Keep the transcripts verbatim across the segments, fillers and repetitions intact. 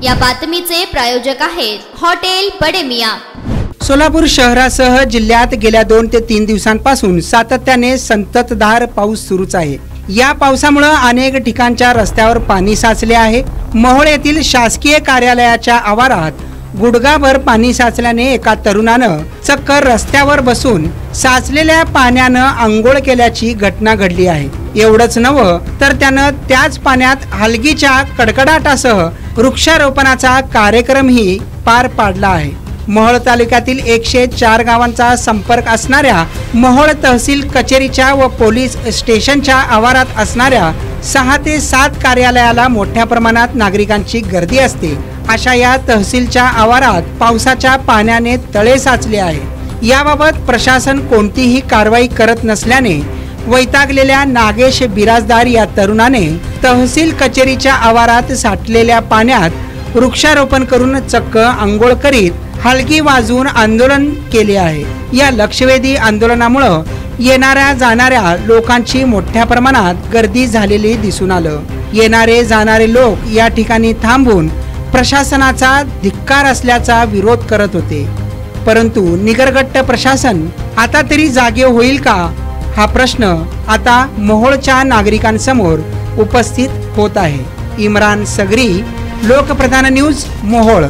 या बातमीचे प्रायोजक आहेत हॉटेल बडे मियां। सोलापूर शहरासह जिल्ह्यात गेल्या दोन ते तीन दिवसांपासून सातत्याने संततधार पाऊस सुरूच आहे। या पावसामुळे अनेक ठिकाणच्या रस्त्यावर पाणी साचले आहे। मोहोळ येथील शासकीय कार्यालयाच्या आवारात गुडघाभर पाणी साचल्याने एका तरुणानं चक्क रस्त्यावर बसून साचलेल्या पाण्यानं आंघोळ केल्याची घटना घडली आहे। एवढंच नव्हे तर त्यानं त्याच पाण्यात हलगीच्या कडकडाटासह वृक्षारोपणाचा कार्यक्रमही पार पाडला आहे। मोहोळ तालुक्यातील एकशे चार गावांचा संपर्क असणाऱ्या मोहोळ तहसील कचेरीच्या व पोलीस स्टेशनच्या आवारात असणाऱ्या सहा ते सात कार्यालयाला मोठ्या प्रमाणात नागरिकांची गर्दी असते। अशा या तहसीलच्या आवारात पावसाच्या पाण्याने तळे साचले आहे। याबाबत प्रशासन कोणतीही कारवाई करत नसल्याने वैतागलेल्या नागेश बिराजदार या तरुणाने तहसील कचेरीच्या आवारात साठलेल्या पाण्यात वृक्षारोपण करून चक्क आंघोळ करीत हलगी वाजवून आंदोलन केले आहे। या लक्षवेधी आंदोलनामुळे येणाऱ्या जाणाऱ्या लोकांची मोठ्या प्रमाणात गर्दी झालेली दिसून आलं। येणारे जाणारे लोक या ठिकाणी थांबून प्रशासनाचा धिक्कार असल्याचा विरोध करत होते, परंतु निगरगट्ट प्रशासन आता तरी जागे होईल का हा प्रश्न आता मोहोळच्या नागरिकांसमोर उपस्थित होत आहे। Imran Sagari, Lokpradhan news, Mohol.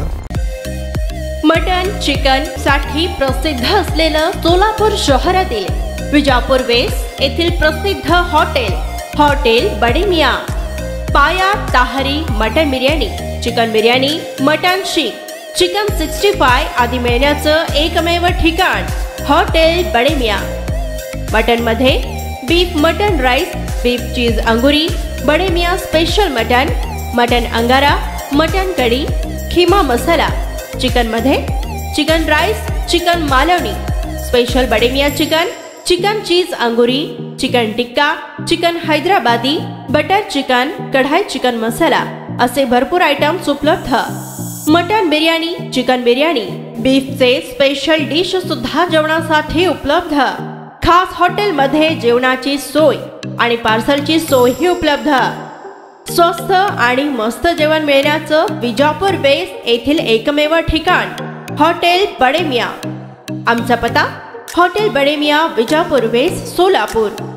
Mutton chicken साठी प्रसिद्ध असलेलं सोलापूर शहरातील विजापूर वेस्ट येथील प्रसिद्ध हॉटेल हॉटेल बडे मियां। पाया ताहरी mutton biryani, chicken biryani, mutton शीख, चिकन सिक्स्टी फाय आदी मिळण्याचं एकमेव ठिकाण हॉटेल बडे मियां। मटन मध्ये beef mutton rice, beef cheese अंगुरी, Bade Miyan special mutton, mutton अंगारा, मटन कढी, खीमा मसाला। चिकन मध्ये chicken rice, chicken Malvani, special Bade Miyan chicken, chicken cheese अंगुरी, chicken tikka, chicken Hyderabadi, butter chicken, kadai chicken masala असे भरपूर आयटम्स उपलब्ध। Mutton biryani, chicken biryani, बीफचे special dish सुद्धा जेवणासाठी उपलब्ध। खास हॉटेल मध्ये जेवणाची सोय आणि पार्सलची सोयही उपलब्ध। स्वस्त आणि मस्त जेवण मिळण्याचं विजापूर वेस्ट येथील एकमेव ठिकाण हॉटेल बडे मियां। आमचा पत्ता हॉटेल बडे मियां, विजापूर वेस्ट, सोलापूर।